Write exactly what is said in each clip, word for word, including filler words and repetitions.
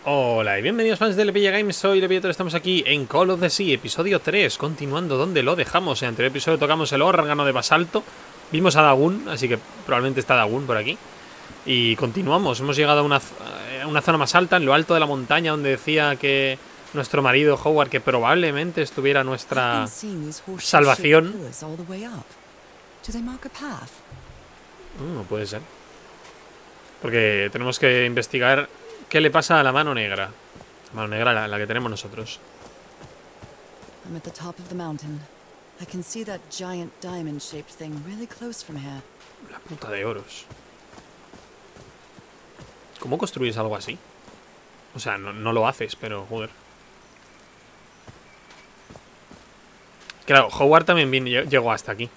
Hola y bienvenidos fans de Lepilla Games, soy Lepillator, estamos aquí en Call of the Sea, episodio tres, continuando donde lo dejamos. En el anterior episodio tocamos el órgano de basalto, vimos a Dagun, así que probablemente está Dagun por aquí. Y continuamos, hemos llegado a una, a una zona más alta, en lo alto de la montaña, donde decía que nuestro marido Howard, que probablemente estuviera nuestra salvación. No puede ser. Porque tenemos que investigar qué le pasa a la mano negra. La mano negra, la, la que tenemos nosotros. La puta de oros. ¿Cómo construyes algo así? O sea, no, no lo haces, pero joder. Claro, Howard también vino, llegó hasta aquí.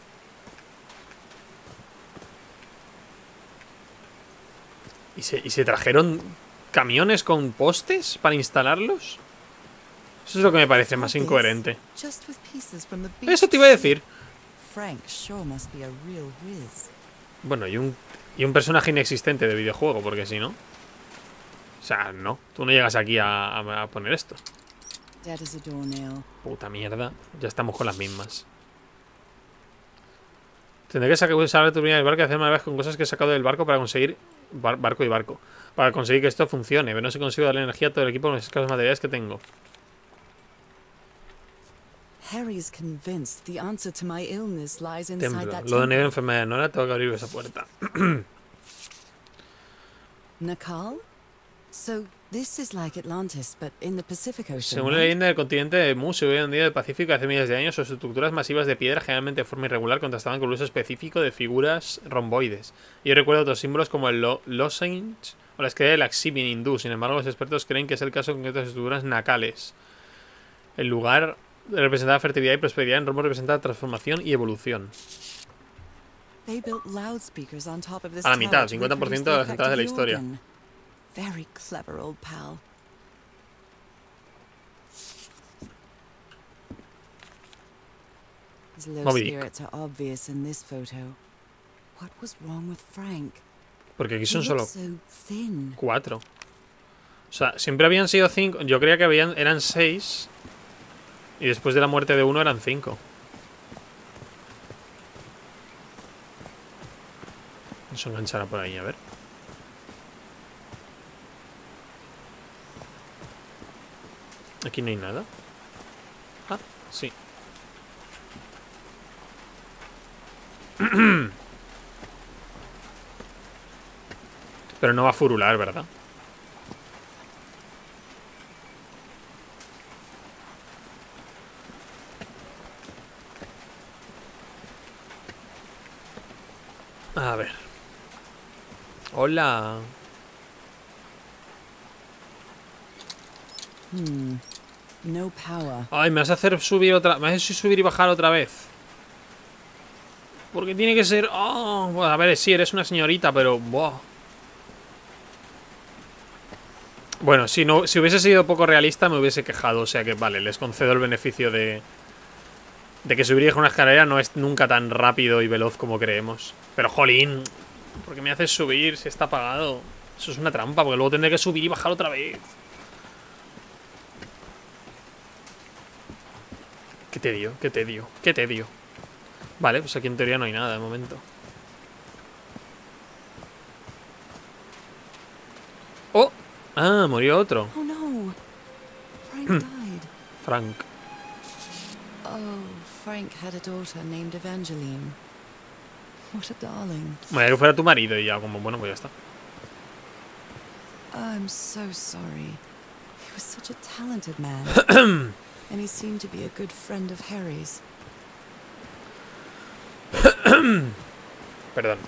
¿Y se, y se trajeron camiones con postes para instalarlos? Eso es lo que me parece más incoherente. Eso te iba a decir. Bueno, y un, y un personaje inexistente de videojuego, porque si no... O sea, no. Tú no llegas aquí a, a, a poner esto. Puta mierda. Ya estamos con las mismas. Tendré que sacar la turbina del barco y hacer malabares con cosas que he sacado del barco para conseguir... Bar barco y barco. Para conseguir que esto funcione. Pero no sé si consigo darle energía a todo el equipo con los escasos materiales que tengo. Templo. Lo de negra enfermedad. No, ahora tengo que abrir esa puerta. Nakal? So this is like Atlantis, but in the Pacific Ocean. Según la leyenda del continente de Mu, se hoy en día del Pacífico hace miles de años, sus estructuras masivas de piedra, generalmente de forma irregular, contrastaban con el uso específico de figuras romboides. Yo recuerdo otros símbolos como el lo lozenge o la escalera del Aksibin hindú. Sin embargo, los expertos creen que es el caso con estas estructuras nakales. El lugar representaba fertilidad y prosperidad, en Rombo representaba transformación y evolución. A la mitad, cincuenta por ciento de las entradas de la historia. Very clever old pal. His low spirits are obvious in this photo. What was wrong with Frank? Porque aquí son solo cuatro. O sea, siempre habían sido cinco. Yo creía que habían, eran seis. Y después de la muerte de uno eran cinco. Eso enganchará por ahí, a ver. Aquí no hay nada. Ah, sí. Pero no va a furular, ¿verdad? A ver. Hola. Hmm. No power. Ay, me vas a hacer subir otra... Me vas a hacer subir y bajar otra vez. Porque tiene que ser... Oh, bueno, a ver, sí, eres una señorita, pero... Buah. Bueno, si, no, si hubiese sido poco realista me hubiese quejado. O sea que, vale, les concedo el beneficio de... De que subir y bajar una escalera no es nunca tan rápido y veloz como creemos. Pero, jolín, ¿por qué me haces subir si está apagado? Eso es una trampa, porque luego tendré que subir y bajar otra vez. Qué tedio, qué tedio, qué tedio. Vale, pues aquí en teoría no hay nada de momento. ¡Oh! Ah, murió otro. Oh no. Frank died. Frank. Oh, Frank had a daughter named Evangeline. What a darling. Bueno, que fuera tu marido y ya, como bueno, pues ya está. I'm so sorry. He was such a talented man. And he seemed to be a good friend of Harry's. Perdón.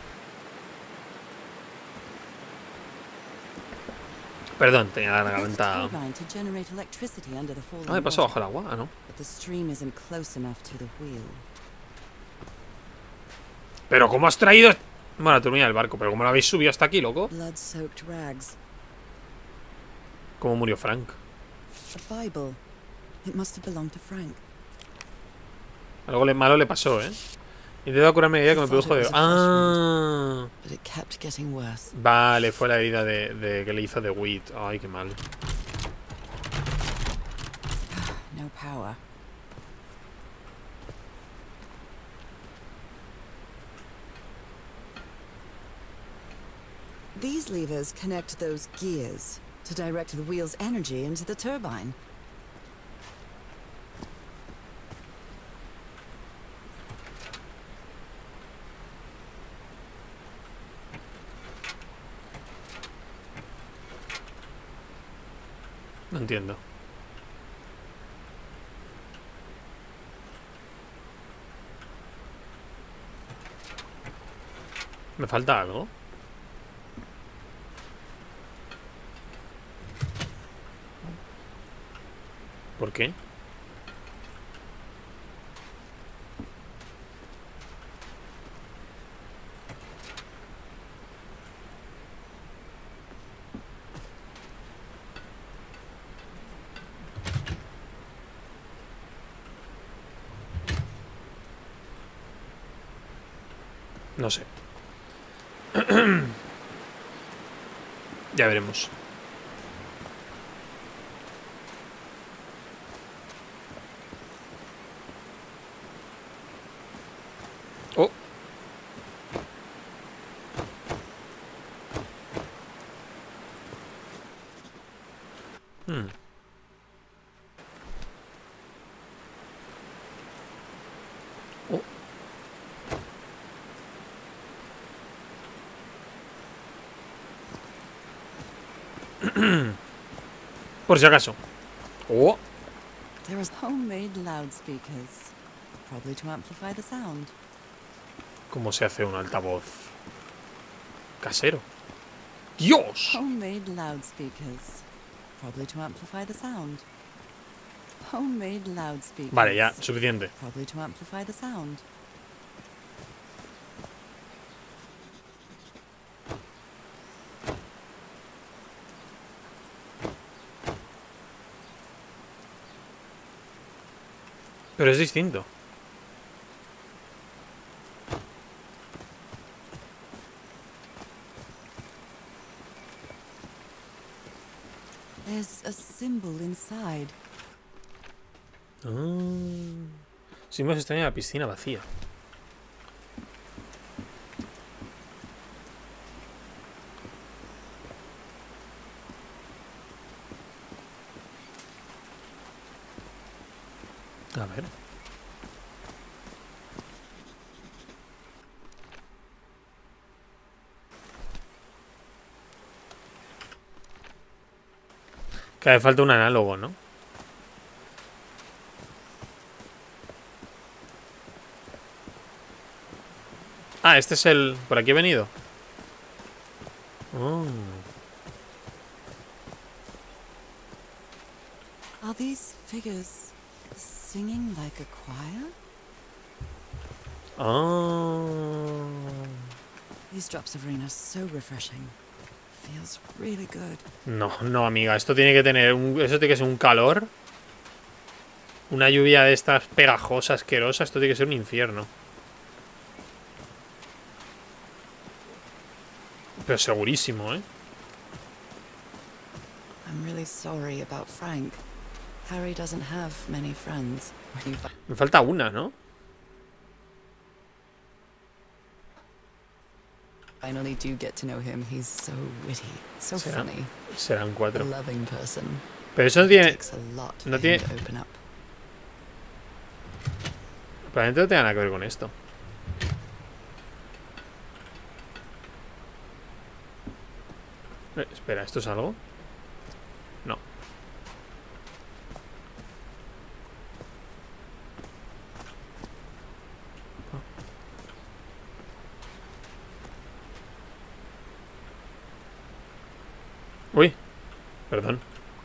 Perdón, tenía la garganta. Ah, me pasó bajo el agua, ¿no? Pero ¿cómo has traído? Bueno, la turbina del barco, pero ¿cómo lo habéis subido hasta aquí, loco? ¿Cómo murió Frank? Algo le malo le pasó, ¿eh? Intento curarme la herida que me produjo de... ¡Ah! Vale, fue la herida de, de que le hizo de Wheat. Ay, qué mal. no power. These levers connect those gears to direct the wheel's energy into the turbine. No entiendo. ¿Me falta algo? ¿Por qué? No sé. Ya veremos. Oh. Hmm. Oh. Por si acaso. Oh. There are homemade loudspeakers, probably to amplify the sound. ¿Cómo se hace un altavoz casero? ¡Dios! Homemade loudspeakers, probably to amplify the sound. Homemade loudspeakers. Vale, ya, suficiente. Probably to amplify the sound. Pero es distinto. There's a symbol inside. Ah. Simos está en la piscina vacía. A ver. Que hace falta un análogo, ¿no? Ah, este es el... ¿Por aquí he venido? Oh. Are these figures singing like a choir? Oh. These drops of rain are so refreshing. Feels really good. No, no, amiga. Esto tiene que tener... Un... Eso tiene que ser un calor. Una lluvia de estas pegajosas, asquerosas. Esto tiene que ser un infierno. Pero segurísimo, ¿eh? I'm really sorry about Frank. Harry doesn't have many friends. When you Me falta una, ¿no? finally do get to know him, he's so witty, so Serán, funny, serán a cuatro. loving person. Pero eso no tiene... Takes a lot no for tiene- him to open up. Probablemente no tenga nada que ver con esto. Eh, espera, ¿esto es algo? No. Uy, perdón.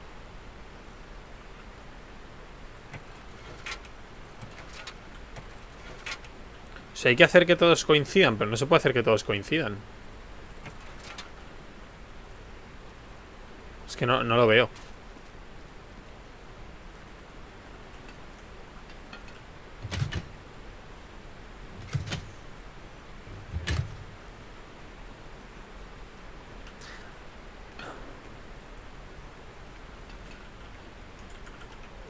O sea, hay que hacer que todos coincidan, pero no se puede hacer que todos coincidan. Es que no, no lo veo.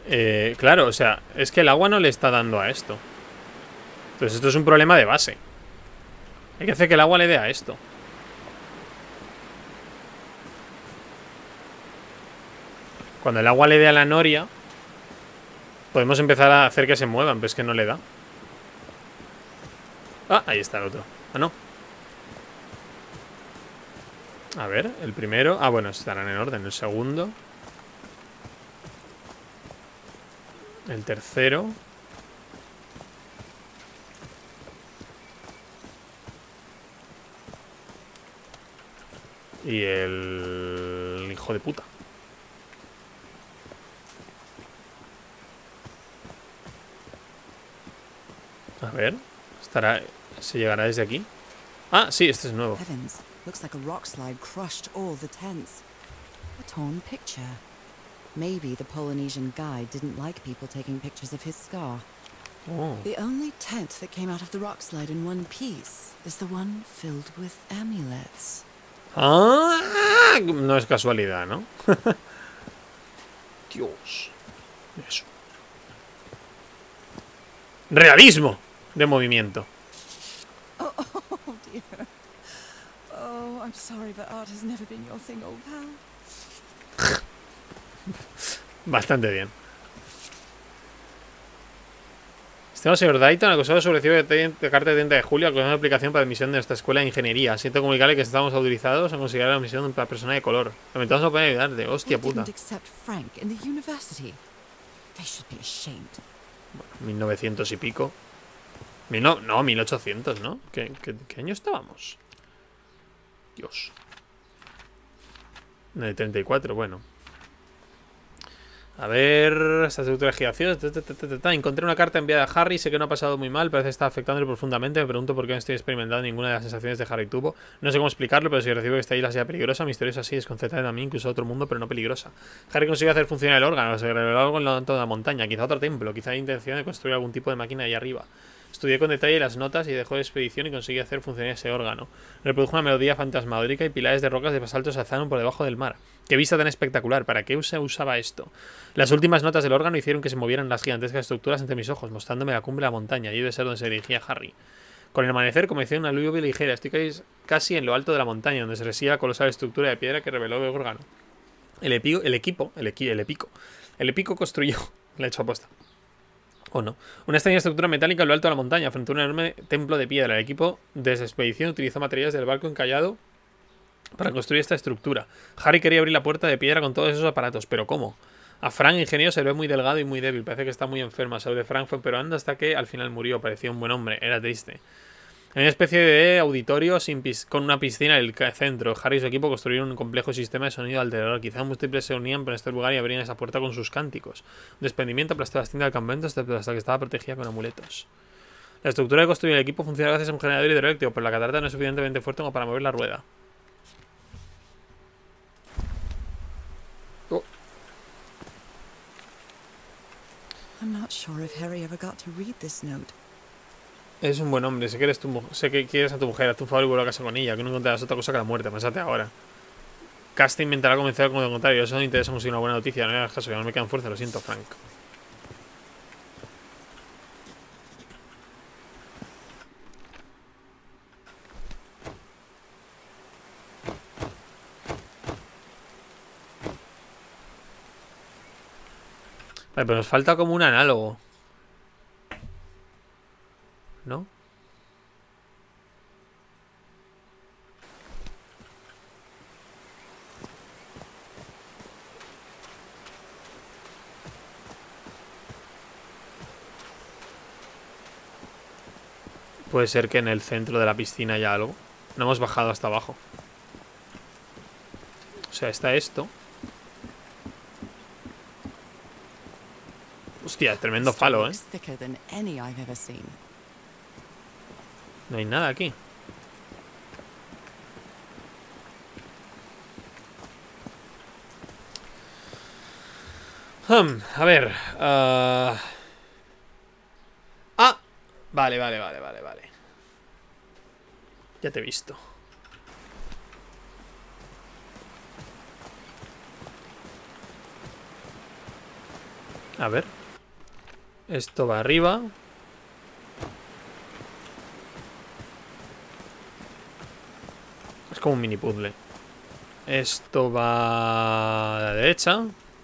Eh, claro, o sea, es que el agua no le está dando a esto. Entonces esto es un problema de base. Hay que hacer que el agua le dé a esto. Cuando el agua le dé a la noria, podemos empezar a hacer que se muevan, pero es que no le da. Ah, ahí está el otro. Ah, no. A ver, el primero. Ah, bueno, estarán en orden. El segundo. El tercero. Y el hijo de puta. A ver, estará, se llegará desde aquí. Ah, sí, este es nuevo. Heavens, looks like a rock slide crushed all the tents. A torn picture. Maybe the Polynesian guide didn't like people taking pictures of his scar. Oh. The only tent that came out of the rock slide in one piece is the one filled with amulets. Ah, no es casualidad, ¿no? Dios. Eso. Realismo de movimiento. Oh, oh dear. Oh, I'm sorry, but art has never been your thing, old pal. Bastante bien. Estimado señor Dayton, acusado sobre recibo de, de carta de treinta de julio, acusado de aplicación para admisión de nuestra escuela de ingeniería. Siento comunicarle que estamos autorizados a considerar la admisión de una persona de color. Lamentamos no poder ayudarte. Hostia puta. Frank in the university. They should be ashamed. Bueno, mil novecientos y pico. Mil no, no, mil ochocientos, ¿no? ¿Qué, qué, ¿Qué año estábamos? Dios. De treinta y cuatro, bueno. A ver, esta estructura de gigación. Encontré una carta enviada a Harry. Sé que no ha pasado muy mal, parece que está afectándole profundamente. Me pregunto por qué no estoy experimentando ninguna de las sensaciones de Harry tuvo. No sé cómo explicarlo, pero si recibo que esta isla sea peligrosa, misteriosa así, desconcertante también, incluso a otro mundo, pero no peligrosa. Harry consiguió hacer funcionar el órgano, se reveló algo en lo alto de la montaña, quizá otro templo, quizá la intención de construir algún tipo de máquina ahí arriba. Estudié con detalle las notas y dejó de expedición y conseguí hacer funcionar ese órgano. Reprodujo una melodía fantasmagórica y pilares de rocas de basalto se alzaron por debajo del mar. ¡Qué vista tan espectacular! ¿Para qué se usaba esto? Las últimas notas del órgano hicieron que se movieran las gigantescas estructuras entre mis ojos, mostrándome la cumbre de la montaña, y debe ser donde se dirigía Harry. Con el amanecer comencé una lluvia ligera. Estoy casi en lo alto de la montaña, donde se reside la colosal estructura de piedra que reveló el órgano. El, epi el equipo, el, equi el epico, el epico construyó, le he hecho aposta. O no. Una extraña estructura metálica en lo alto de la montaña, frente a un enorme templo de piedra. El equipo de esa expedición utilizó materiales del barco encallado para construir esta estructura. Harry quería abrir la puerta de piedra con todos esos aparatos, pero ¿cómo? A Frank, ingeniero, se le ve muy delgado y muy débil. Parece que está muy enferma. Salud de Frank fue empeorando hasta que al final murió. Parecía un buen hombre. Era triste. En una especie de auditorio sin pis con una piscina en el centro, Harry y su equipo construyeron un complejo sistema de sonido alrededor. Quizá múltiples se unían por este lugar y abrían esa puerta con sus cánticos. Un desprendimiento aplastó las tiendas del campamento hasta que estaba protegida con amuletos. La estructura de construir el equipo funciona gracias a un generador hidroeléctrico, pero la catarata no es suficientemente fuerte como para mover la rueda. Oh. I'm not sure if Harry ever got to read this note. Es un buen hombre, sé que eres tu sé que quieres a tu mujer, haz tu favor y vuelve a casa con ella, que no encontrarás otra cosa que la muerte, pensate ahora. Casta intentará convencer con lo contrario, eso no interesa conseguir una buena noticia, no me hagas caso, ya no me quedan fuerza, lo siento, Frank. Vale, pero nos falta como un análogo. ¿No? Puede ser que en el centro de la piscina haya algo. No hemos bajado hasta abajo. O sea, está esto. Hostia, tremendo falo, ¿eh? No hay nada aquí. Hmm, a ver. Uh... Ah, vale, vale, vale, vale, vale. Ya te he visto. A ver. Esto va arriba. Es como un mini puzzle. Esto va a la derecha.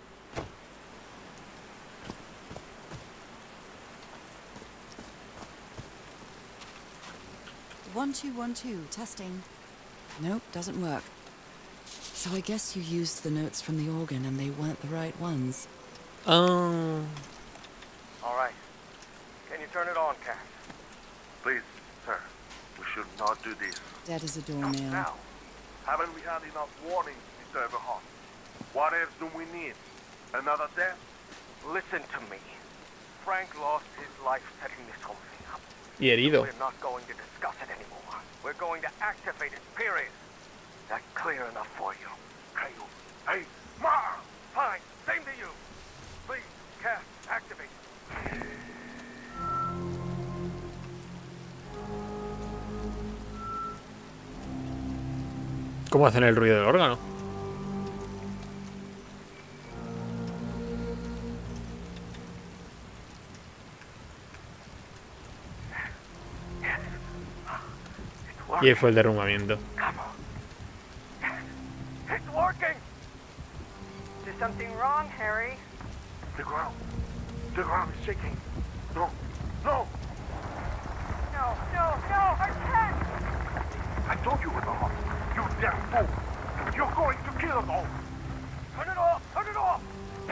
One, two, one, two, testing. Nope, doesn't work. So I guess you used the notes from the organ and they weren't the right ones. Ah. All right. Can you turn it on, Cass? Please, sir. We should not do this. Dead as a Not doornail. now. Haven't we had enough warnings, Mister Everhart? What else do we need? Another death? Listen to me. Frank lost his life setting this whole thing up. Y herido. We're not going to discuss it anymore. We're going to activate it, period. That clear enough for you? Caillou. Hey, Ma! Fine, same to you. Please, Cass, activate. ¿Cómo hacen el ruido del órgano? Y ahí fue el derrumbamiento. Come on. Yes, it's working. Is something wrong, Harry? The ground. The ground is shaking. No. No. No, no, no, I can't! I told you it was off. You damn fool. You're going to kill us all. Turn it off. Turn it off.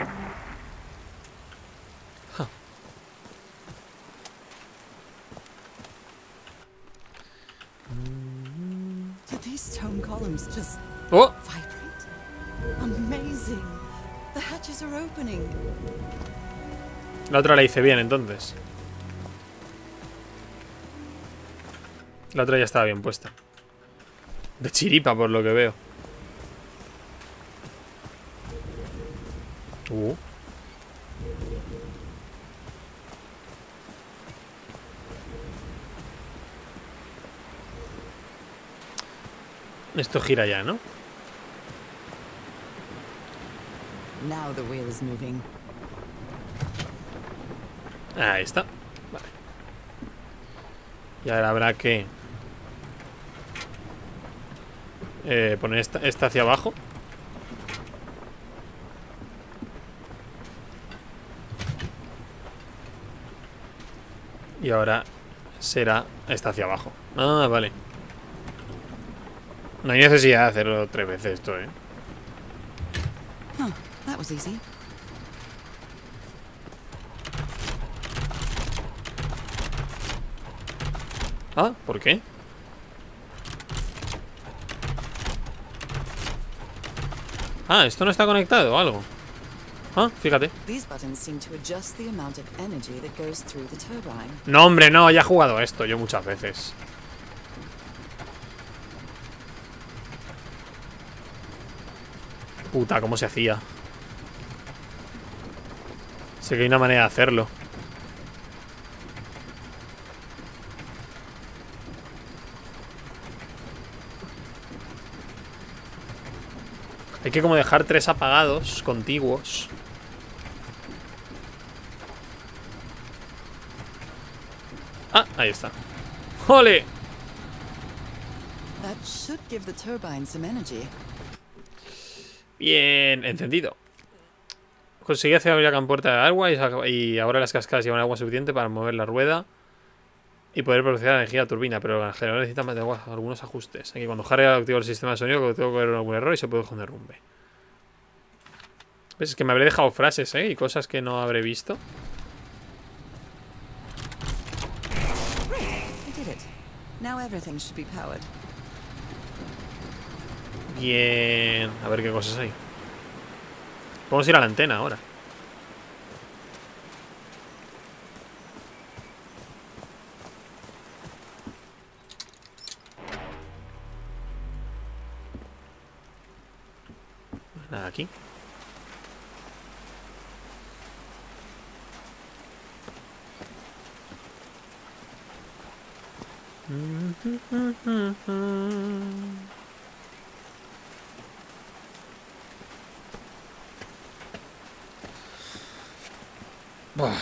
Did these stone columns just ¡Oh! vibrate? Amazing. The hatches are opening. La otra la hice bien, entonces. La otra ya estaba bien puesta. De chiripa, por lo que veo. Uh. Esto gira ya, ¿no? Now the wheel is moving. Ahí está. Vale. Y ahora habrá que eh, poner esta, esta hacia abajo. Y ahora será esta hacia abajo. Ah, vale. No hay necesidad de hacerlo tres veces esto, ¿eh? Huh, that was easy. Ah, ¿por qué? Ah, esto no está conectado o algo. Ah, fíjate. These buttons seem to adjust the amount of energy that goes through the turbine. No, hombre, no, ya he jugado esto yo muchas veces. Puta, ¿cómo se hacía? Sé que hay una manera de hacerlo. Hay que como dejar tres apagados contiguos. Ah, ahí está. ¡Jole! That should give the turbine some energy. Bien, encendido. Conseguí hacer abrir la compuerta de agua y, saca- y ahora las cascadas llevan agua suficiente para mover la rueda y poder producir energía a la turbina, pero el generador necesita más de agua, algunos ajustes. Aquí cuando Harry activa el sistema de sonido, tengo que ver algún error y se produce un derrumbe. ¿Ves? Es que me habré dejado frases, ¿eh? Y cosas que no habré visto. I did it. Now everything should be powered. Bien. A ver qué cosas hay. Podemos ir a la antena ahora. Nada aquí. Buah.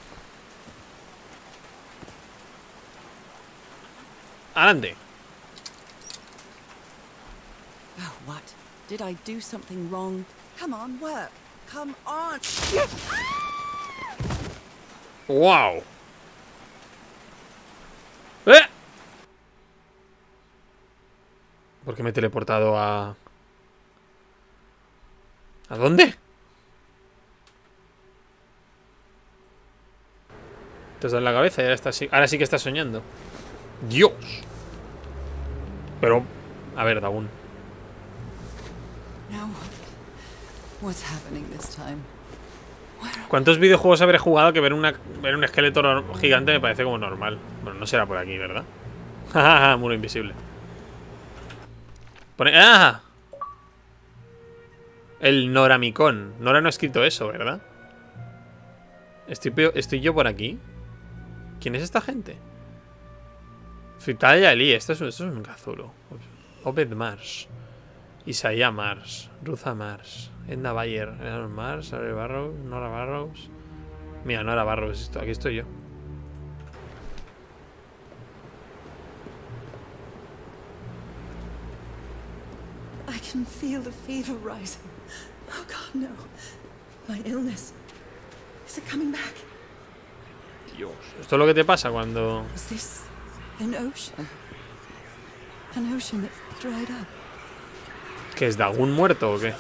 Adelante. Oh, what? Did I do something wrong? Come on, work. Come on. Wow. ¿Eh? ¿Por qué me he teleportado a... ¿A dónde? Te has dado en la cabeza y ahora, está, ahora sí que estás soñando. Dios. Pero, a ver, Dagun. Now what? What's happening this time? ¿Cuántos videojuegos habré jugado que ver, una, ver un esqueleto gigante me parece como normal? Bueno, no será por aquí, ¿verdad? Jajaja, muro invisible. Pone... ¡Ah! El Noramicon. Nora no ha escrito eso, ¿verdad? ¿Estoy, ¿Estoy yo por aquí? ¿Quién es esta gente? Fritaya Ali. Esto es, esto es un Cthulhu. Obed Mars. Isaiah Mars. Ruza Mars. Edna Bayer. Aaron Mars. Ari Barrows. Nora Barrows. Mira, Nora Barrows. Esto, aquí estoy yo. I can feel the fever rising. Oh God, no. My illness. Is it coming back? Dios. Esto es lo que te pasa cuando... Is this an ocean? An ocean that dried up. ¿Qué es Dagun muerto o qué?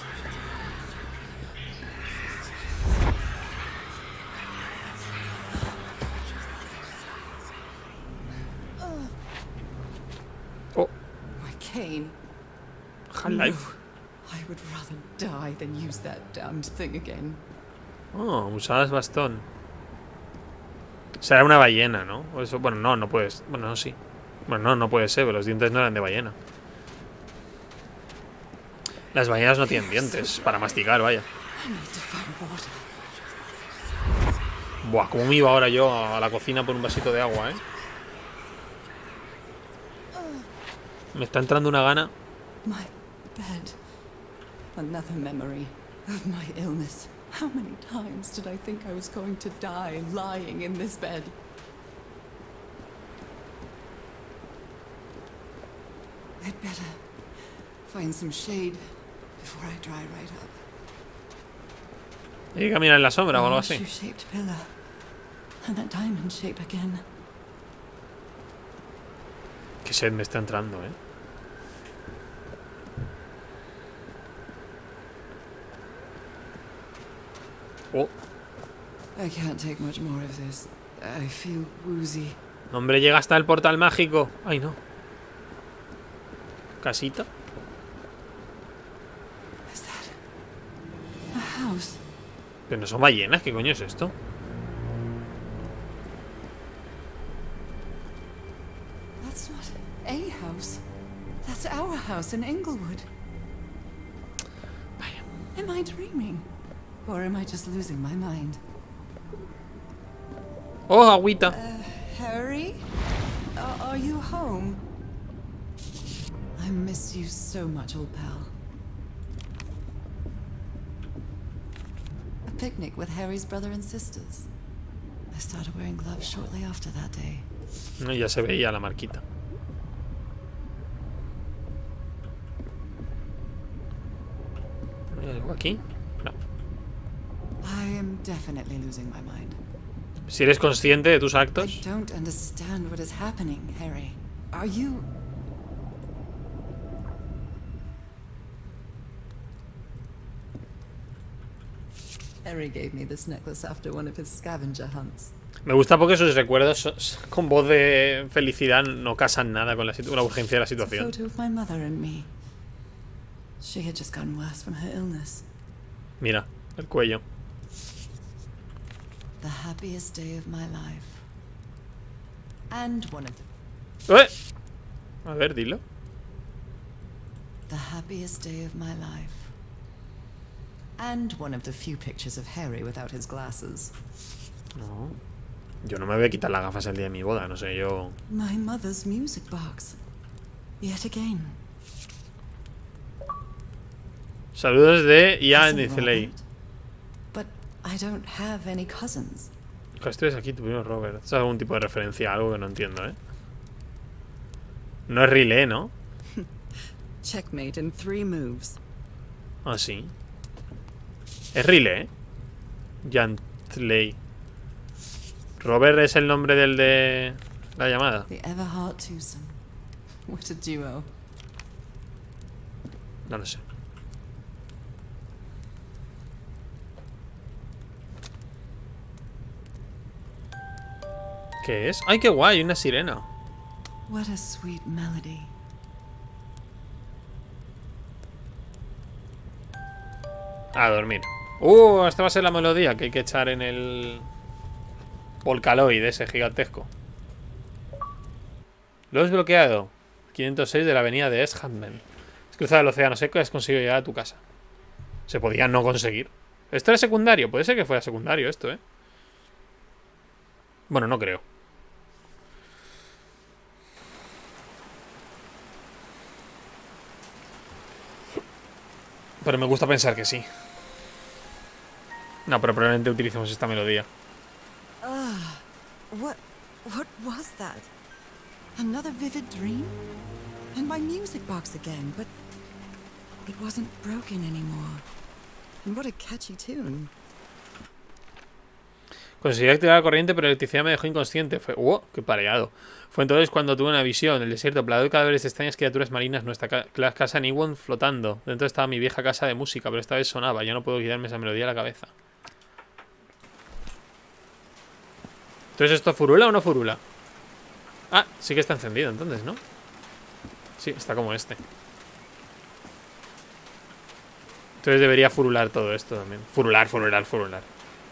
Oh. My cane. Half-Life. I would rather die than use that damned thing again. Oh, usabas bastón. Será una ballena, ¿no? O eso, bueno, no, no puedes. Bueno, no, sí. Bueno, no, no puede ser, pero los dientes no eran de ballena. Las ballenas no tienen dientes para masticar, vaya. Buah, cómo me iba ahora yo a la cocina por un vasito de agua, ¿eh? Me está entrando una gana. My bed. Another memory of my illness. How many times did I think I was going to die lying in this bed? I'd better find some shade before I dry right up. Hay que caminar en la sombra o algo así. Horseshoe-shaped pillar. And that diamond shape again. Qué sed me está entrando, ¿eh? Oh. I can't take much more of this. I feel woozy. Hombre, llega hasta el portal mágico. Ay, no. Casita. Is that a house? Pero no son ballenas, ¿qué coño es esto? That's not a house. That's our house in Englewood. Vaya. Am I dreaming? Or am I just losing my mind? Oh, agüita. Uh, Harry? Uh, are you home? I miss you so much, old pal. A picnic with Harry's brother and sisters. I started wearing gloves shortly after that day. No, ya se veía la marquita. ¿Hay algo aquí? No. I am definitely losing my mind. Si eres consciente de tus I actos. don't understand what is happening, Harry. Are you... Harry gave me this necklace after one of his scavenger hunts. Me gusta porque sus recuerdos con voz de felicidad no casan nada con la, la urgencia de la It's a situación. photo of my mother and me. She had just gotten worse from her illness. Mira, el cuello. The happiest day of my life. And one of the... ¡Eh! A ver, dilo. The happiest day of my life. And one of the few pictures of Harry without his glasses. No. Yo no me voy a quitar las gafas el día de mi boda, no sé, yo... My mother's music box. Yet again. Saludos de Ian Cousin Nicely. Robert? But I don't have any cousins. Esto es aquí tu primo Robert. Esto es algún tipo de referencia a algo que no entiendo, ¿eh? No es Riley, ¿no? Checkmate in three moves. Ah, sí. Es Riley, ¿eh? Jantley. Robert es el nombre del de la llamada. The Everhart twosome. What a duo. No lo sé. ¿Qué es? ¡Ay, qué guay! Una sirena. What a sweet melody. A dormir. Uh, esta va a ser la melodía que hay que echar en el Volcaloid ese gigantesco. Lo he desbloqueado. quinientos seis de la avenida de Eshandman. Has cruzado el océano seco y has conseguido llegar a tu casa. Se podía no conseguir. Esto era secundario. Puede ser que fuera secundario esto, ¿eh? Bueno, no creo. Pero me gusta pensar que sí. No, pero probablemente utilicemos esta melodía. Ah, what, what was that? Another vivid dream? And my music box again, but it wasn't broken anymore. And what a catchy tune. Conseguí activar la corriente, pero la electricidad me dejó inconsciente. Fue... ¡Wow! ¡Qué pareado! Fue entonces cuando tuve una visión. En el desierto, plagado de cadáveres de extrañas criaturas marinas, nuestra ca casa en Ewon flotando. Dentro estaba mi vieja casa de música, pero esta vez sonaba. Ya no puedo quitarme esa melodía a la cabeza. Entonces, ¿esto furula o no furula? Ah, sí que está encendido entonces, ¿no? Sí, está como este. Entonces debería furular todo esto también. Furular, furular, furular.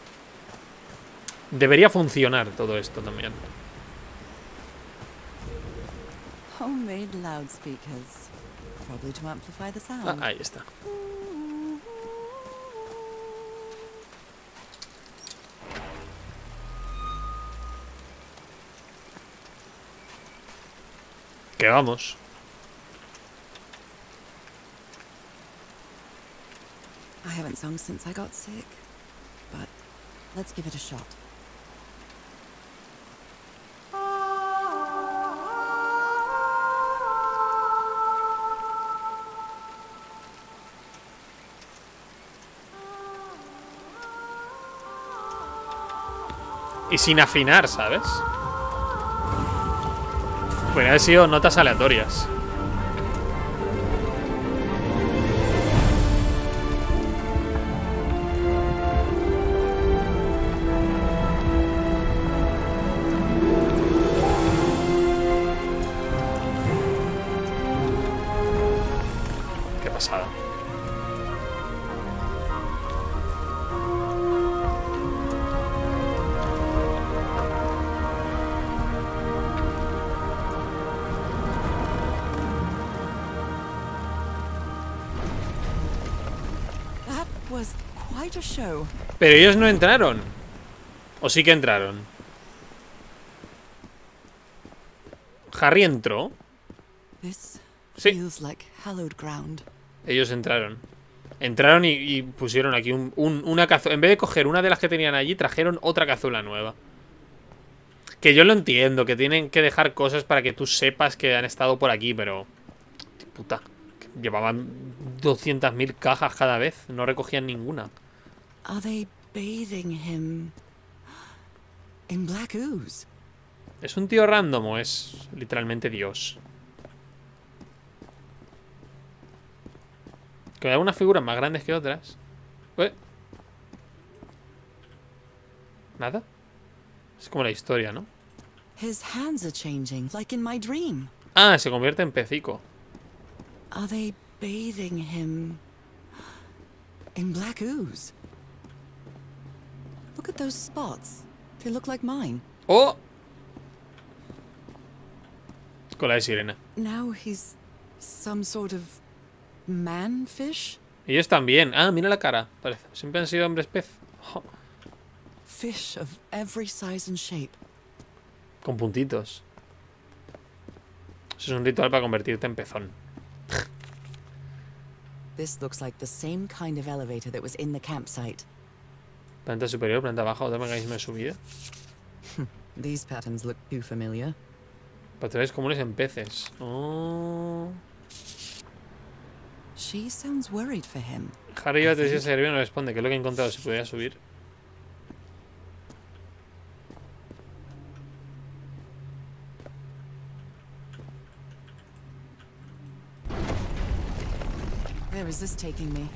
Debería funcionar todo esto también. Homemade loudspeakers. Probably to amplify the sound. Ah, ahí está. Que vamos. I haven't sung since I got sick, but let's give it a shot. Y sin afinar, ¿sabes? Podría haber sido notas aleatorias. Qué pasada. Was quite a show. Pero ellos no entraron. ¿O sí que entraron? ¿Harry entró? This Sí. feels like hallowed ground. Ellos entraron. Entraron y, y pusieron aquí un, un, una cazuela. En vez de coger una de las que tenían allí, trajeron otra cazuela nueva. Que yo lo entiendo, que tienen que dejar cosas para que tú sepas que han estado por aquí, pero... Puta. Llevaban doscientas mil cajas cada vez. No recogían ninguna. Are they bathing him in black ooze? ¿Es un tío random o es literalmente Dios? Que hay algunas figuras más grandes que otras. ¿Eh? ¿Nada? Es como la historia, ¿no? His hands are changing, like in my dream. Ah, se convierte en pecico. Are they bathing him in black ooze? Look at those spots. They look like mine. ¡Oh! Cola de sirena. Now he's some sort of man-fish? Ellos también. Ah, mira la cara. Parece. Siempre han sido hombres pez. Oh. Fish of every size and shape. Con puntitos. Eso es un ritual para convertirte en pezón. This looks like the same kind of elevator that was in the campsite. Planta superior, planta baja, otro mecanismo de subida. These patterns look too familiar. Patrones comunes en peces. Oh. She sounds worried for him. Harry va a decir ese no responde. ¿Qué es lo que he encontrado? Si pudiera subir. Where is this taking me?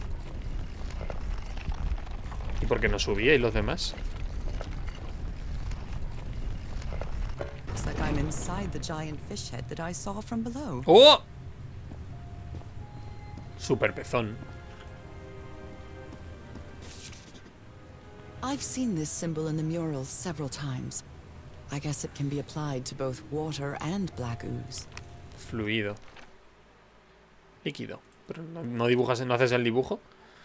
¿Y por qué no subía? ¿Y los demás? Looks like I'm inside the giant fish head that I saw from below. ¡Oh! Super pezón. I've seen this symbol in the murals several times. I guess it can be applied to both water and black ooze. Fluido. Líquido. Pero no, no dibujas, no haces el dibujo.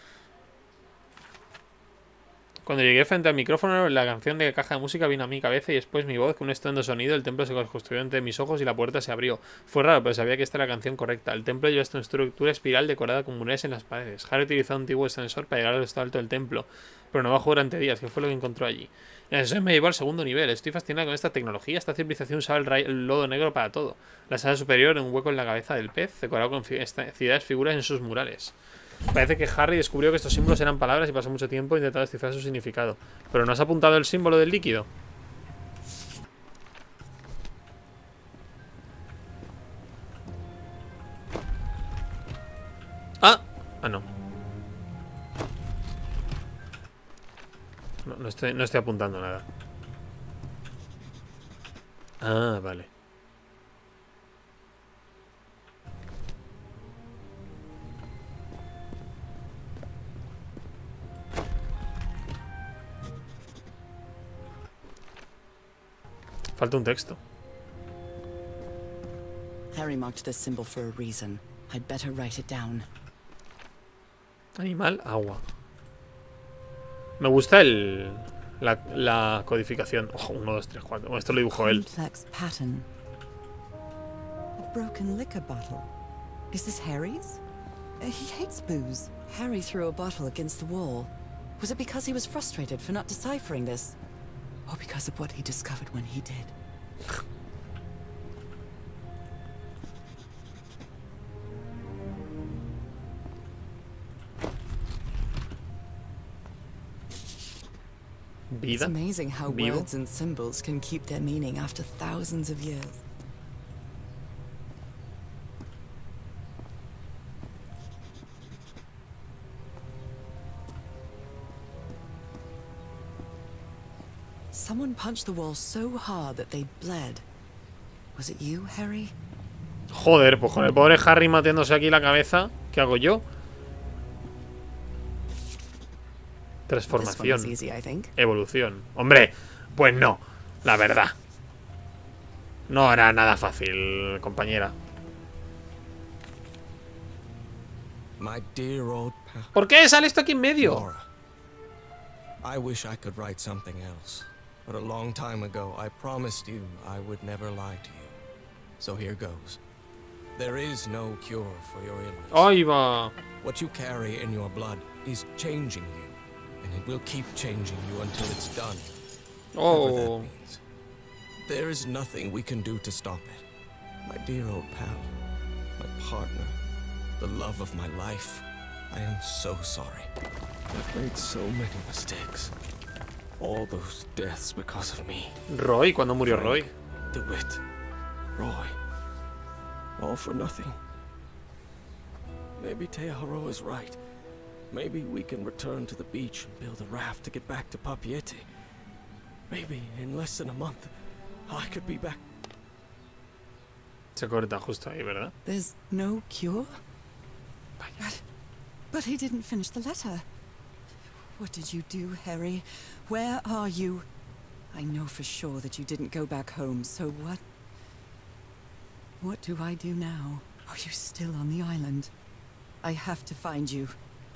Cuando llegué frente al micrófono, la canción de caja de música vino a mi cabeza y después mi voz con un estruendo sonido. El templo se construyó entre mis ojos y la puerta se abrió. Fue raro, pero sabía que esta era la canción correcta. El templo lleva esta estructura espiral decorada con murales en las paredes. Harry utilizó un antiguo ascensor para llegar al estado alto del templo, pero no bajó durante días. ¿Qué fue lo que encontró allí? El ascensor me llevó al segundo nivel. Estoy fascinado con esta tecnología. Esta civilización usaba el, el lodo negro para todo. La sala superior, un hueco en la cabeza del pez, decorado con ciudades figuras en sus murales. Parece que Harry descubrió que estos símbolos eran palabras y pasó mucho tiempo intentando descifrar su significado. ¿Pero no has apuntado el símbolo del líquido? ¡Ah! Ah, no. No, no estoy, no estoy apuntando nada. Ah, vale. Falta un texto. Harry marked this symbol for a reason. I'd better write it down. Animal, agua. Me gusta el la, la codificación. Ojo, uno, dos, tres, cuatro. Bueno, esto lo dibujó él. Complex pattern. A broken liquor bottle. Is this Harry's? Uh, he hates booze. Harry threw a bottle against the wall. Was it because he was frustrated for not deciphering this? Or because of what he discovered when he did? Vida. It's amazing how Vivo. words and symbols can keep their meaning after thousands of years. Someone punched the wall so hard that they bled. Was it you, Harry? Joder, pues con el pobre Harry matándose aquí la cabeza. ¿Qué hago yo? Transformación. Easy, I think. Evolución. Hombre, pues no. La verdad. No era nada fácil, compañera. My dear old pal. ¿Por qué sale esto aquí en medio? Laura. I wish I could write something else. But a long time ago, I promised you I would never lie to you. So here goes. There is no cure for your illness. Ahí va. What you carry in your blood is changing you. And it will keep changing you until it's done. Whatever that Oh. means. There is nothing we can do to stop it. My dear old pal. My partner. The love of my life. I am so sorry. I've made so many mistakes. All those deaths because of me. Roy, ¿cuándo murió Roy? DeWitt. Roy. All for nothing. Maybe Teodoro is right. Maybe we can return to the beach and build a raft to get back to Papiete. Maybe in less than a month, I could be back. Se corta justo ahí, ¿verdad? There's no cure? But, but he didn't finish the letter. What did you do, Harry? Where are you? I know for sure that you didn't go back home, so what... What do I do now? Are you still on the island? I have to find you.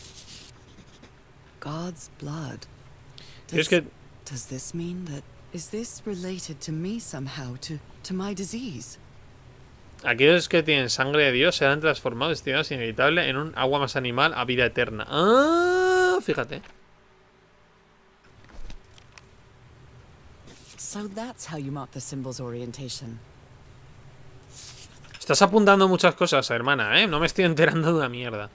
God's blood. Y es Does, que does this mean that... Is this related to me somehow, to, to my disease? aquellos que tienen sangre de Dios serán transformados, destinados inevitable en un agua más animal a vida eterna. Ah, fíjate. So that's how you mark the symbol's orientation. Estás apuntando muchas cosas, hermana, ¿eh? No me estoy enterando de una mierda.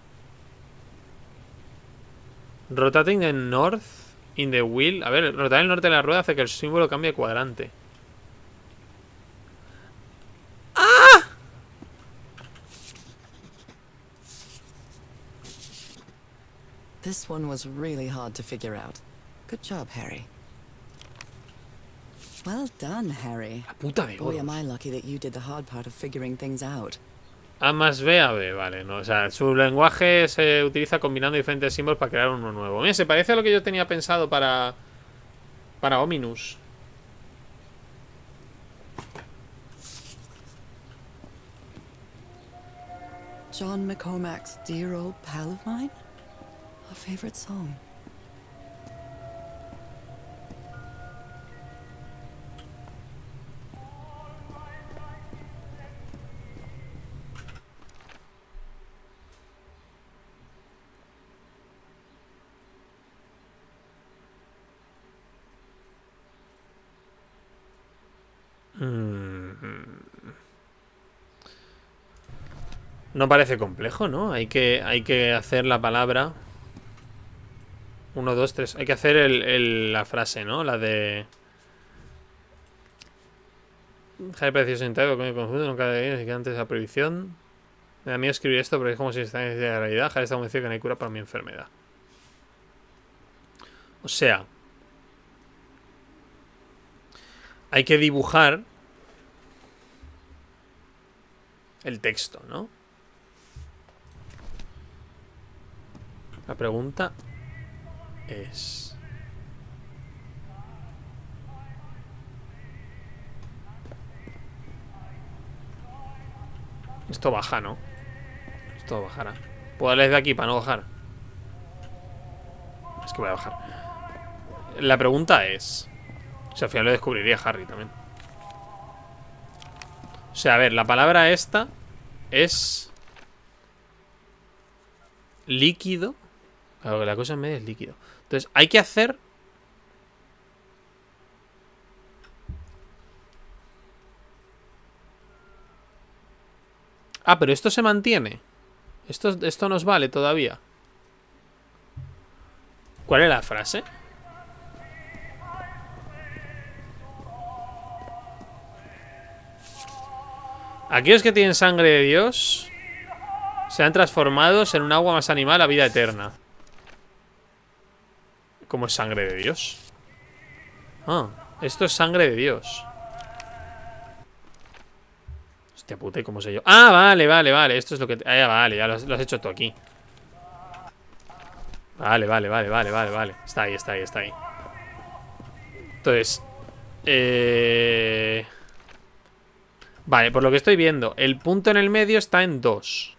Rotating the north in the wheel. A ver, rotar el norte de la rueda hace que el símbolo cambie de cuadrante. ¡Ah! This one was really hard to figure out. Good job, Harry. Well done, Harry. La puta de Boy, am oros. I lucky that you did the hard part of figuring things out. A más B a B, vale, no, o sea, su lenguaje se utiliza combinando diferentes símbolos para crear uno nuevo. Mira, se parece a lo que yo tenía pensado para para Ominous. John McCormack's Dear Old Pal of Mine? A favorite song. No parece complejo, ¿no? Hay que, hay que hacer la palabra. Uno, dos, tres. Hay que hacer el, el, la frase, ¿no? La de... Jaime precioso intacto, con el conjunto, nunca de que antes de la prohibición. Me da miedo escribir esto porque es como si está en la realidad. Jaime está convencido que no hay cura para mi enfermedad. O sea... Hay que dibujar el texto, ¿no? La pregunta es... Esto baja, ¿no? Esto bajará. ¿Puedo darle de aquí para no bajar? Es que voy a bajar. La pregunta es... O sea, al final lo descubriría Harry también. O sea, a ver, la palabra esta es... líquido. Claro, que la cosa en medio es líquido. Entonces, hay que hacer... Ah, pero esto se mantiene. Esto, esto nos vale todavía. ¿Cuál es la frase? Aquellos que tienen sangre de Dios sean transformados en un agua más animal a vida eterna. ¿Cómo es sangre de Dios? Ah, esto es sangre de Dios. Hostia puta, ¿y cómo sé yo? Ah, vale, vale, vale. Esto es lo que... Ah, ya vale, ya lo has, lo has hecho tú aquí. Vale, vale, vale, vale, vale, vale. Está ahí, está ahí, está ahí. Entonces... Eh... Vale, por lo que estoy viendo, el punto en el medio está en dos.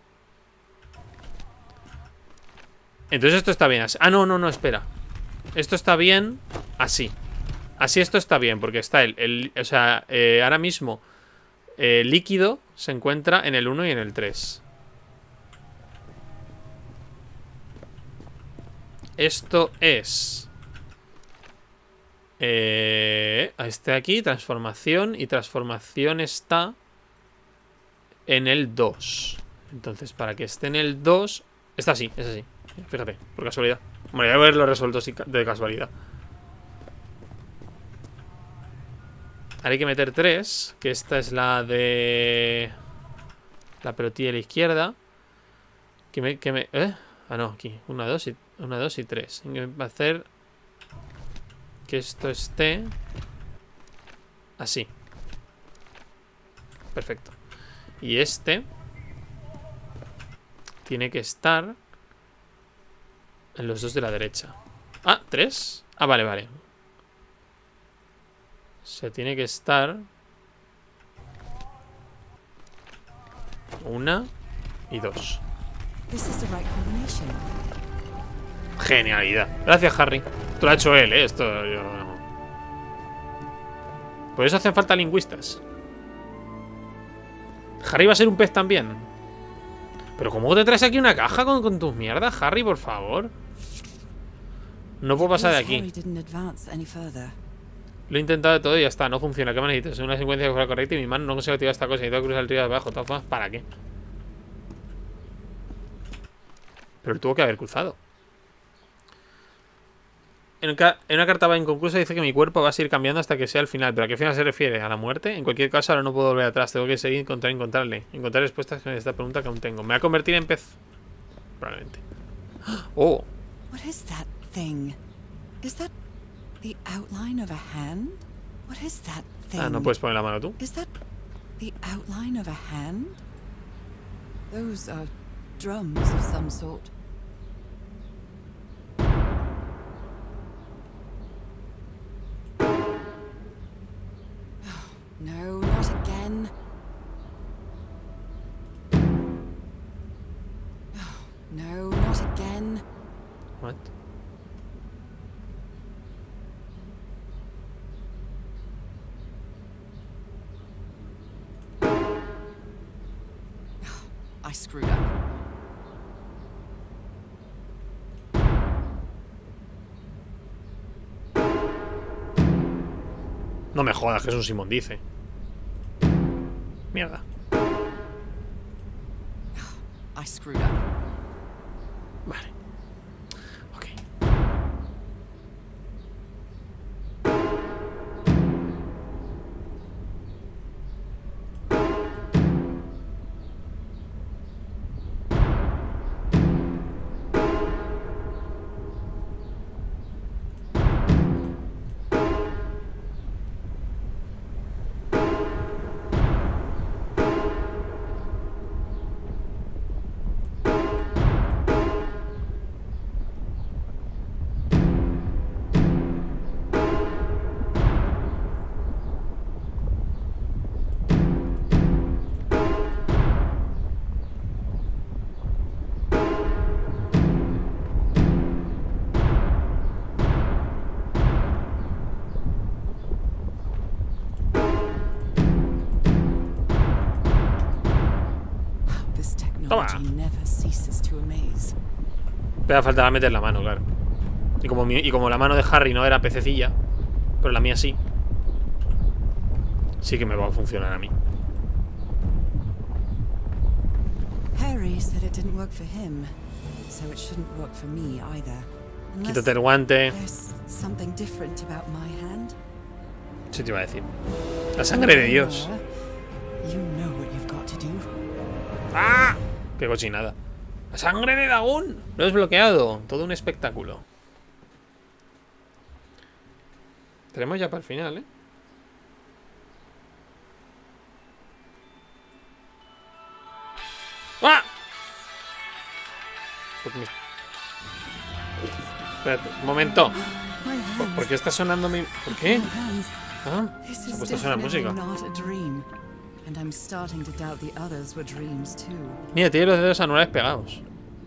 Entonces esto está bien así. Ah, no, no, no, espera. Esto está bien así. Así esto está bien, porque está el... el o sea, eh, ahora mismo eh, líquido se encuentra en el uno y en el tres. Esto es... Eh, este aquí, transformación. Y transformación está en el dos. Entonces, para que esté en el dos... Está así, es así. Fíjate, por casualidad. Hombre, voy a haberlo resuelto de casualidad. Ahora hay que meter tres. Que esta es la de... La pelotilla a la izquierda. Que me... Que me ¿eh? Ah, no, aquí. Una, dos y... Una, dos y tres. Hay que hacer... Que esto esté... Así. Perfecto. Y este... Tiene que estar... En los dos de la derecha. Ah, ¿tres? Ah, vale, vale. Se tiene que estar... Una y dos. Genialidad. Gracias, Harry. Esto lo ha hecho él, ¿eh? Esto yo no. Por eso hacen falta lingüistas. Harry va a ser un pez también. Pero ¿cómo te traes aquí una caja con, con tus mierdas, Harry, por favor? No puedo pasar de aquí. Lo he intentado de todo y ya está, no funciona. ¿Qué más necesitas? Una secuencia que fuera correcta y mi mano no consigo activar esta cosa. Necesito cruzar el río de abajo. ¿Para qué? Pero él tuvo que haber cruzado. En, en una carta va inconclusa dice que mi cuerpo va a seguir cambiando hasta que sea el final. ¿Pero a qué final se refiere? ¿A la muerte? En cualquier caso, ahora no puedo volver atrás. Tengo que seguir encontrar encontrarle. Encontrar respuestas a esta pregunta que aún tengo. ¿Me va a convertir en pez? Probablemente. ¡Oh! What is that thing? Is that the outline of a hand? What is that thing? Ah, ¿no puedes poner la mano tú? Is that the outline of a hand? Those are drums of some sort. No, not again. Oh, no, not again. What? I screwed up. No me jodas, que es un Simón dice. Mierda. I screwed up. Vale. Ok. Toma. Pero faltaba meter la mano, claro. Y como, mi, y como la mano de Harry no era pececilla, pero la mía sí, sí que me va a funcionar a mí. Harry said it didn't work for him, so it shouldn't work for me either. Quítate el guante. There's something different about my hand. Sí te iba a decir. La sangre de Dios. You know what you've got to do. ¡Ah! ¡Qué cochinada! ¡La sangre de Dagon! Lo he desbloqueado. Todo un espectáculo. Tenemos ya para el final, ¿eh? ¡Ah! Espérate, un momento. ¿Por, ¿Por qué está sonando mi...? ¿Por qué? Ah, se ha puesto a sonar música. Mira, tiene los dedos anuales pegados.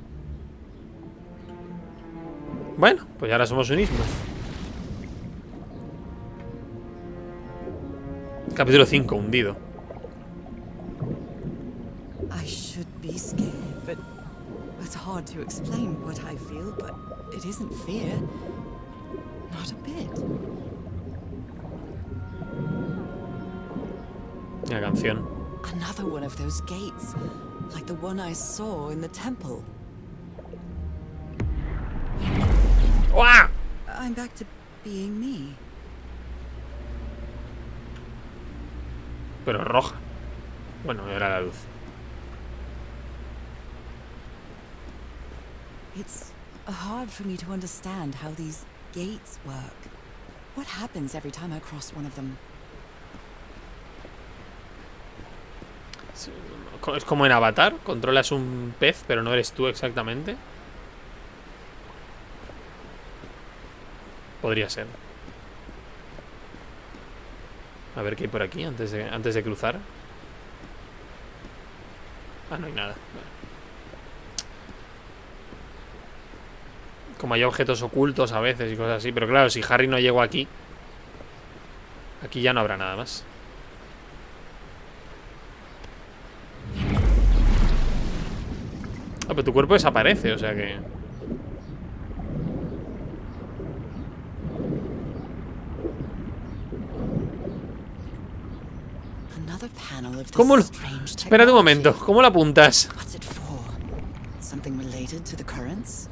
Bueno, pues ya ahora somos un Innsmouth. Capítulo cinco, hundido. I should be scared, but it's hard to explain what I feel, but it isn't fear. Not a bit. La canción. Another one of those gates, like the one I saw in the temple. ¡Uah! I'm back to being me. Pero roja. Bueno, era la luz. It's hard for me to understand how these gates work. What happens every time I cross one of them? Es como en Avatar, controlas un pez, pero no eres tú exactamente. Podría ser. A ver qué hay por aquí antes de, antes de cruzar. Ah, no hay nada. Vale. Como hay objetos ocultos a veces y cosas así. Pero claro, si Harry no llegó aquí, aquí ya no habrá nada más. Ah, pero tu cuerpo desaparece, o sea que... Another panel of this ¿Cómo lo... strange Espérate un momento. technology. ¿Cómo lo apuntas? What's it for? Something related to the currents?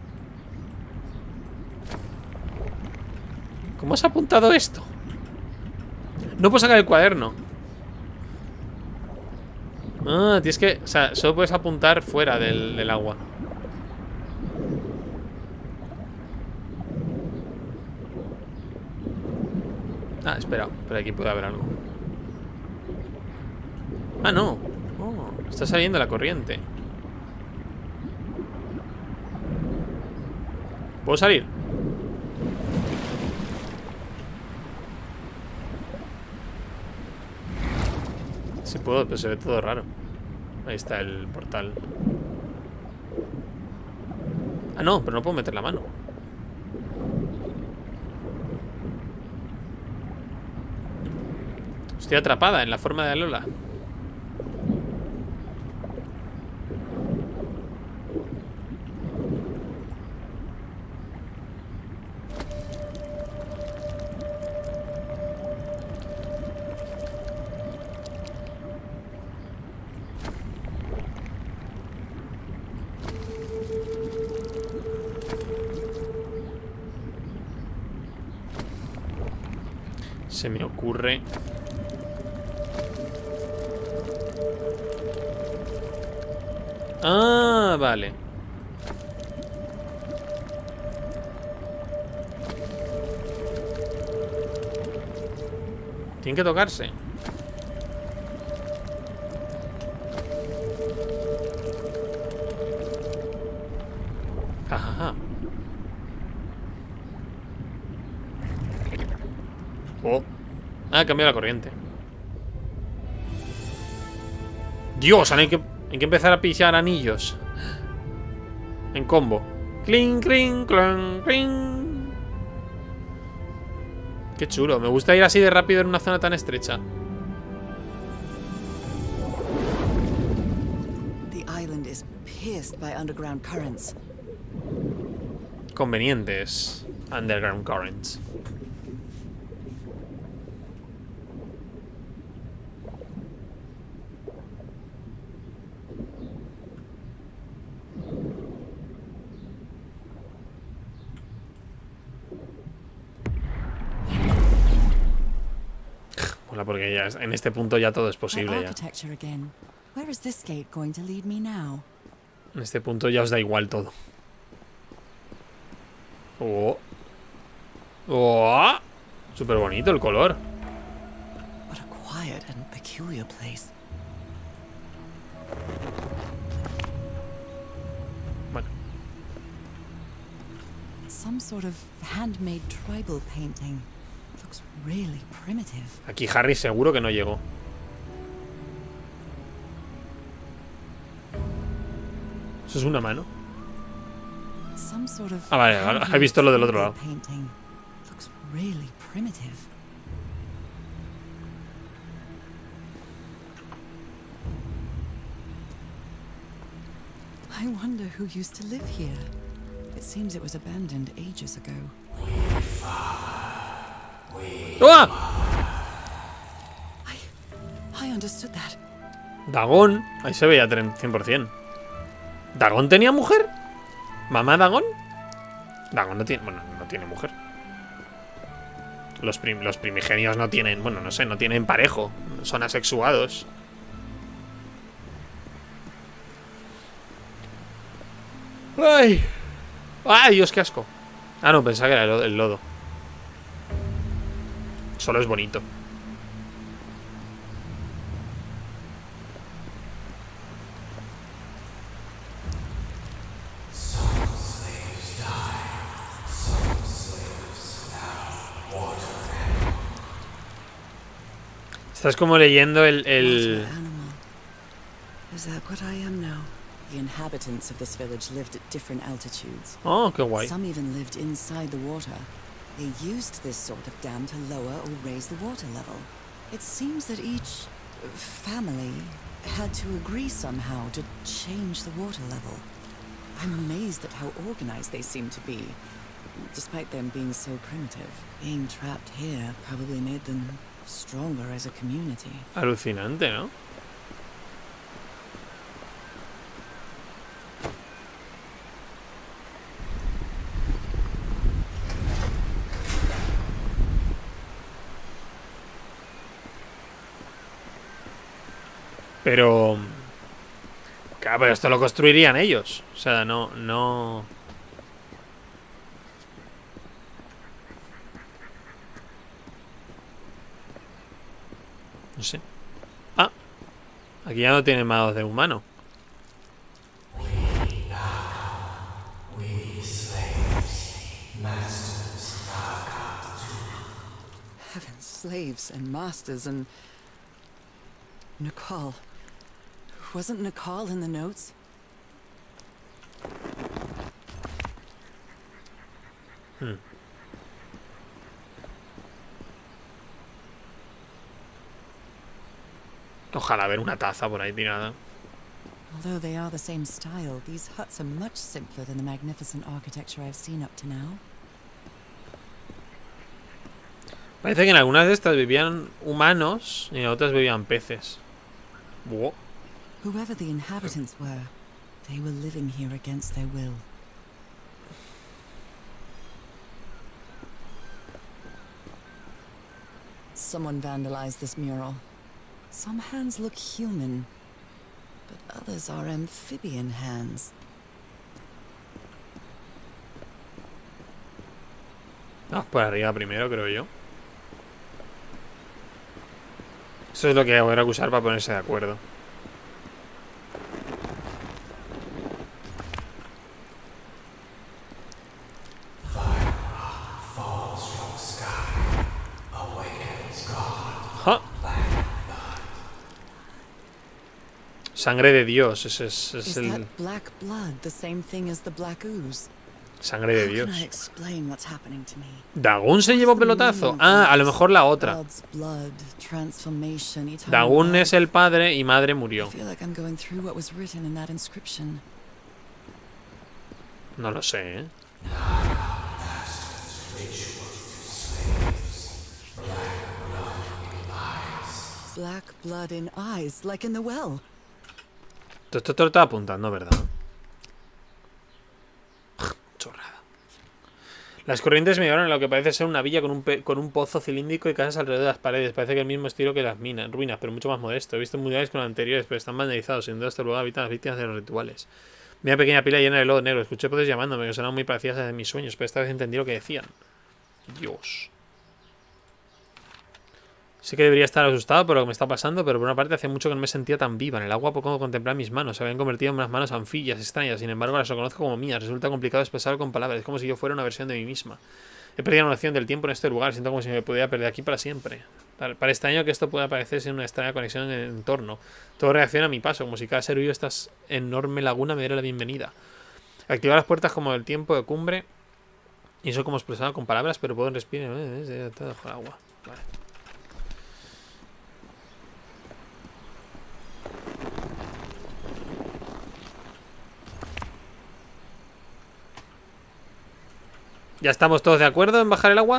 ¿Cómo has apuntado esto? No puedo sacar el cuaderno. Ah, tienes que... O sea, solo puedes apuntar fuera del, del agua. Ah, espera. Pero aquí puede haber algo. Ah, no. Oh, está saliendo la corriente. ¿Puedo salir? Sí puedo, pero se ve todo raro. Ahí está el portal. Ah, no, pero no puedo meter la mano. Estoy atrapada en la forma de Alola. Se me ocurre... Ah, vale. Tienen que tocarse. Jajaja. Oh. Ah, cambió la corriente. Dios, hay que, hay que empezar a pillar anillos. En combo. Cling, cling, clang, cling. Qué chulo. Me gusta ir así de rápido en una zona tan estrecha. The island is pierced by underground currents. Convenientes. Underground currents. Porque ya en este punto ya todo es posible ya. Where is this gate going to lead me now? En este punto ya os da igual todo. Oh. Oh. Súper bonito el color. What a quiet and peculiar place. Bueno. Some sort of handmade tribal painting. Looks really primitive. Aquí Harry seguro que no llegó. ¿Eso es una mano? Some sort of Ah, vale, vale, he visto lo del otro lado. Painting. Looks really primitive. I wonder who used to live here. It seems it was abandoned ages ago. ¡Oh! I, I understood that. Dagón. Ahí se veía cien por cien. ¿Dagón tenía mujer? ¿Mamá Dagón? Dagón no tiene... Bueno, no tiene mujer. Los, prim, los primigenios no tienen... Bueno, no sé, no tienen parejo. Son asexuados. ¡Ay! ¡Ay, Dios, qué asco! Ah, no, pensaba que era el, el lodo. Solo es bonito. Estás como leyendo el... el... Is that what I am now? The inhabitants of this village lived at different altitudes. Oh, qué guay. Some even lived inside the water. They used this sort of dam to lower or raise the water level. It seems that each family had to agree somehow to change the water level. I'm amazed at how organized they seem to be, despite them being so primitive. Being trapped here probably made them stronger as a community. Alucinante, ¿no? Pero... Claro, pero esto lo construirían ellos. O sea, no... no... No sé. Ah. Aquí ya no tiene manos de humano. Heaven, slaves and masters and... Nicole. Wasn't Nicole in the notes? Hmm. Ojalá ver una taza por ahí tirada. Although they are the same style, these huts are much simpler than the magnificent architecture I've seen up to now. Parece que en algunas de estas vivían humanos y en otras vivían peces. Wow. Whoever the inhabitants were, they were living here against their will. Someone vandalized this mural. Some hands look human, but others are amphibian hands. Vamos por arriba primero, creo yo. Eso es lo que habrá que usar para ponerse de acuerdo. ¡Ja! Sangre de Dios, ese es, es Is el... that black blood the same thing as the black ooze? Sangre de How Dios. can I explain what's happening to me? ¿Dagun se llevó pelotazo? Ah, a lo mejor la otra. God's blood, transformation, eternal Dagun life. es el padre y madre murió. I feel like I'm going through what was written in that inscription. No lo sé, ¿eh? Black blood in eyes, like in the well. Todo esto te lo estaba apuntando, ¿verdad? Chorrada. Las corrientes me llevaron a lo que parece ser una villa con un, pe con un pozo cilíndrico y casas alrededor de las paredes. Parece que el mismo estilo que las minas, ruinas, pero mucho más modesto. He visto mundiales con los anteriores, pero están vandalizados. Sin duda este lugar habitan las víctimas de los rituales. Vi una pequeña pila llena de lodo negro. Escuché voces llamándome que sonaban muy parecidas a mis sueños, pero esta vez entendí lo que decían. Dios. Sé que debería estar asustado por lo que me está pasando, pero por una parte hace mucho que no me sentía tan viva. En el agua puedo contemplar mis manos. Se habían convertido en unas manos anfibias extrañas. Sin embargo, las reconozco como mías. Resulta complicado expresarlo con palabras. Es como si yo fuera una versión de mí misma. He perdido la noción del tiempo en este lugar. Siento como si me pudiera perder aquí para siempre. Para extraño que esto pueda parecer ser una extraña conexión en el entorno. Todo reacciona a mi paso, como si cada ser vivo de esta enorme laguna me diera la bienvenida. Activar las puertas como el tiempo de cumbre. Y eso como expresado con palabras, pero puedo respirar. Eh, te dejo el agua. Vale. ¿Ya estamos todos de acuerdo en bajar el agua?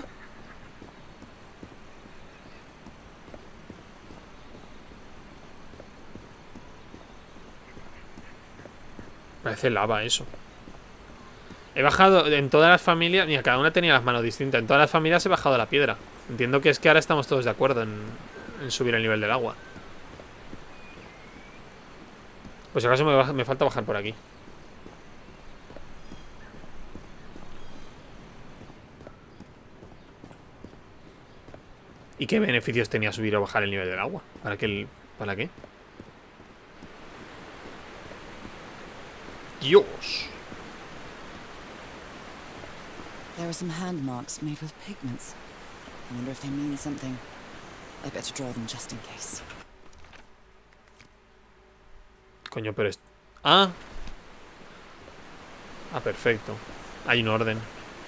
Parece lava eso. He bajado en todas las familias. Mira, cada una tenía las manos distintas. En todas las familias he bajado la piedra. Entiendo que es que ahora estamos todos de acuerdo en, en subir el nivel del agua. Pues si acaso me, baja, me falta bajar por aquí. ¿Y qué beneficios tenía subir o bajar el nivel del agua? ¿Para qué? El, ¿Para qué? Dios. There are some hand marks made with pigments. I wonder if they mean something. I better draw them just in case. Coño, pero es... Ah. Ah, perfecto. Hay un orden.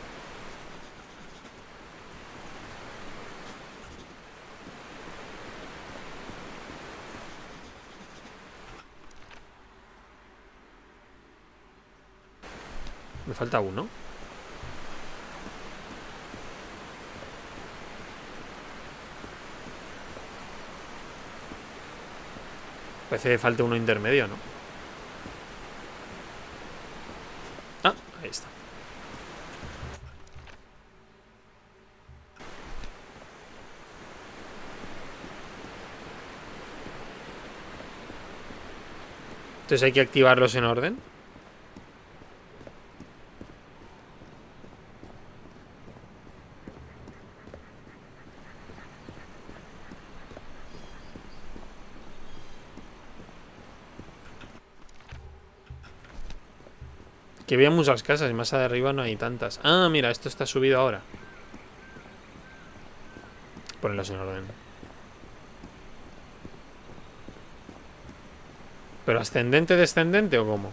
Me falta uno. Parece que falta uno intermedio, ¿no? Ah, ahí está. Entonces hay que activarlos en orden. Que había muchas casas y más arriba no hay tantas. Ah, mira, esto está subido ahora. Ponlos en orden. ¿Pero ascendente, descendente o cómo?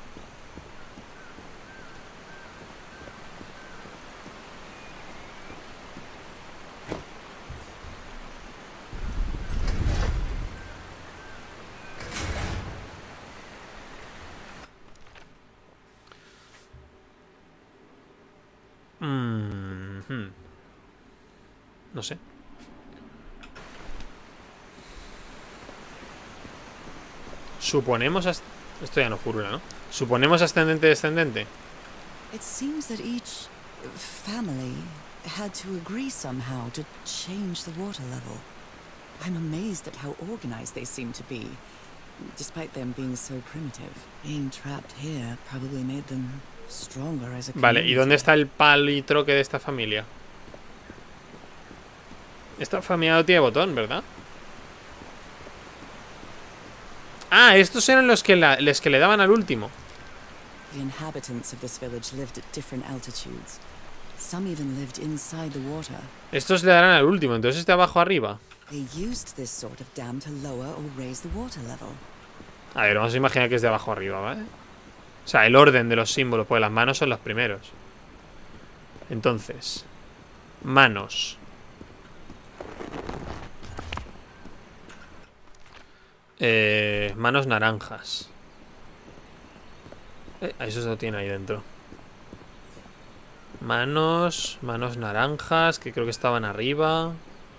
Mm-hmm. No sé. Suponemos... Esto ya no furula, ¿no? Suponemos ascendente, descendente. It seems that each family had to agree somehow to change the water level. I'm amazed at how organized they seem to be, despite them being so primitive. Being trapped here probably made them stronger as a community. Vale, ¿y dónde está el palitroque de esta familia? Esta familia no tiene botón, ¿verdad? Ah, estos eran los que, la, los que le daban al último. The inhabitants of this village lived at different altitudes. Some even lived inside the water. Estos le darán al último, entonces de abajo arriba. They used this sort of dam to lower or raise the water level. A ver, vamos a imaginar que es de abajo arriba, ¿vale? O sea, el orden de los símbolos, porque las manos son los primeros. Entonces, manos. Eh, manos naranjas. Eh, eso se lo tiene ahí dentro. Manos, manos naranjas, que creo que estaban arriba.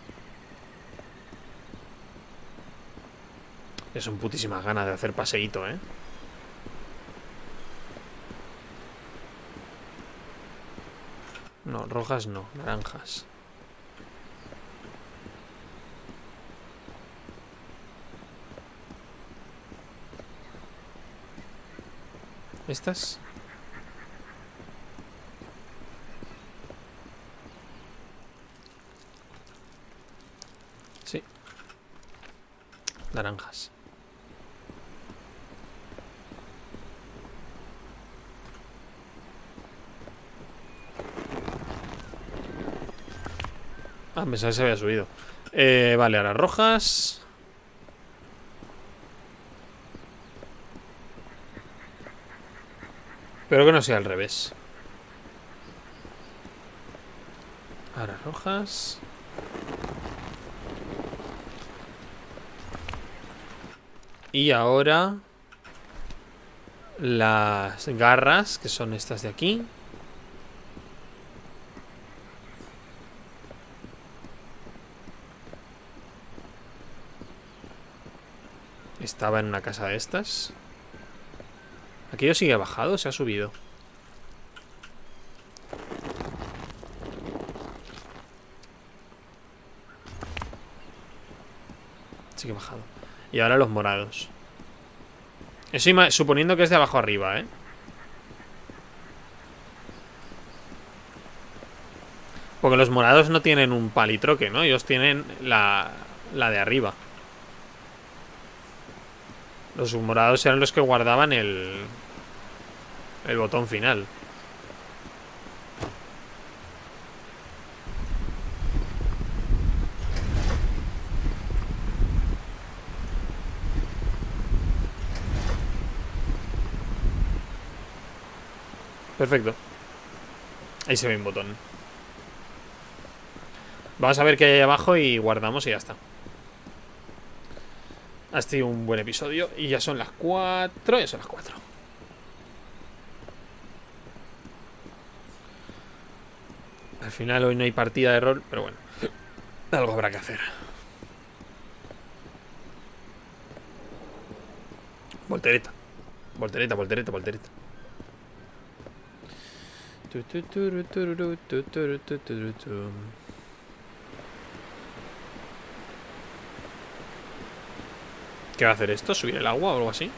Es un putísimas ganas de hacer paseíto, ¿eh? No, rojas no, naranjas. ¿Estas? Sí. Naranjas. Ah, pensaba que se había subido. Eh, vale, ahora rojas. Espero que no sea al revés. Ahora rojas. Y ahora las garras, que son estas de aquí. Estaba en una casa de estas. ¿Aquello sigue bajado o se ha subido? Sigue bajado. Y ahora los morados. Eso suponiendo que es de abajo arriba, ¿eh? Porque los morados no tienen un palitroque, ¿no? Ellos tienen la, la de arriba. Los morados eran los que guardaban el El botón final. Perfecto. Ahí se ve un botón. Vamos a ver qué hay ahí abajo y guardamos y ya está. Ha sido un buen episodio. Y ya son las cuatro. Ya son las cuatro. Al final hoy no hay partida de rol, pero bueno, algo habrá que hacer. Voltereta. Voltereta, voltereta, voltereta. Tu, tu, tu, tu, tu, tu, tu, tu, tu, tu. ¿Qué va a hacer esto? ¿Subir el agua o algo así?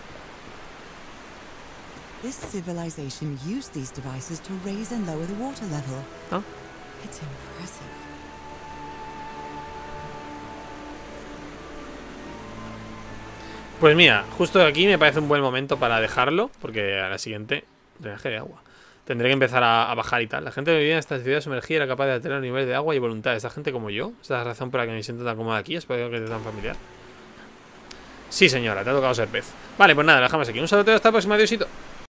This civilization used these devices to raise and lower the water level. ¿Ah? It's impressive. Pues mira, justo aquí me parece un buen momento para dejarlo, porque a la siguiente drenaje de agua. Tendré que empezar a, a bajar y tal. La gente que vivía en esta ciudad sumergida era capaz de alterar el nivel de agua y voluntad. Esta gente como yo. Esta es la razón por la que me siento tan cómoda aquí. Espero que esté tan familiar. Sí, señora, te ha tocado ser pez. Vale, pues nada, lo dejamos aquí. Un saludo, hasta el próximo. Adiósito.